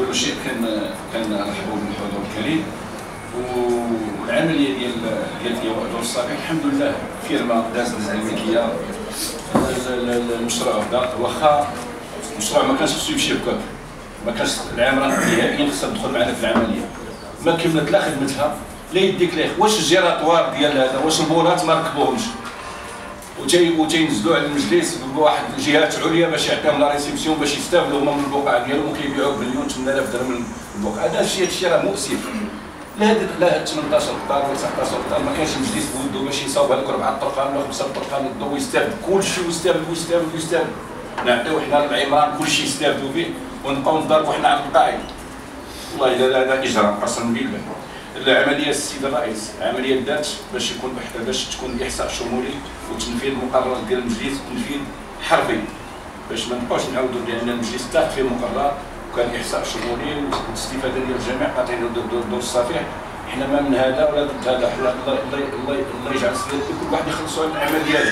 اول شيء كنرحبوا بالحضور الكريم. والعمليه ديال دور الصافي الحمد لله فيرما دازت الملكيه. المشروع بدا، واخا المشروع ما كانش خصو يمشي هكاك، ما كانش العمران نهائيا خصها تدخل معنا في العمليه، ما كملت لا خدمتها لا يديك لا واش الجيراتوار ديال هذا، واش البولات ما ركبوهمش وتينزلوا على المجلس بواحد الجهات عليا باش يعطيهم لا ريسيبسيون باش يستافدوا هما من البقعه ديالهم وكيبيعوا بمليون 8000 درهم من البقعه. هذا الشيء راه مؤسف. لا 18 قطار ولا 19 قطار ما كانش مجلس بودو باش يصاوب هذوك 4 طرقان ولا 5 طرقان يدو ويستافد كلشي ويستافد نعطيو حنا العمران كلشي يستافدوا به ونبقاو نضربوا حنا على القاعده. والله الا هذا اجرام قسما بالله. العمليه السيد الرئيس عمليه دات باش يكون باش تكون احصاء شمولي وتنفيذ مقررات ديال المجلس وتنفيذ حرفي باش ما نبقاوش نعاودوا لان المجلس اتفق فيه مقررات وكان احصاء شمولي والاستفاده ديال الجميع قاطعين دور الصفيح. حنا ما من هذا ولا ضد هذا، حنا الله يجعل السيد كل واحد يخلصوا على العمل ديالو.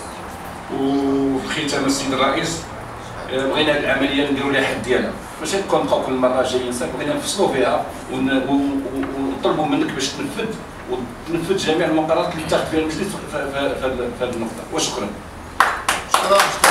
وفي ختام السيد الرئيس بغينا هذه العمليه نديروا لها حد ديالها ماشي نبقاو كل مره جايين صافي، بغينا نفصلوا فيها ونطلبوا منك باش تنفذ جميع المقررات اللي اتخذ فيها المجلس في هذه النقطه. وشكرا.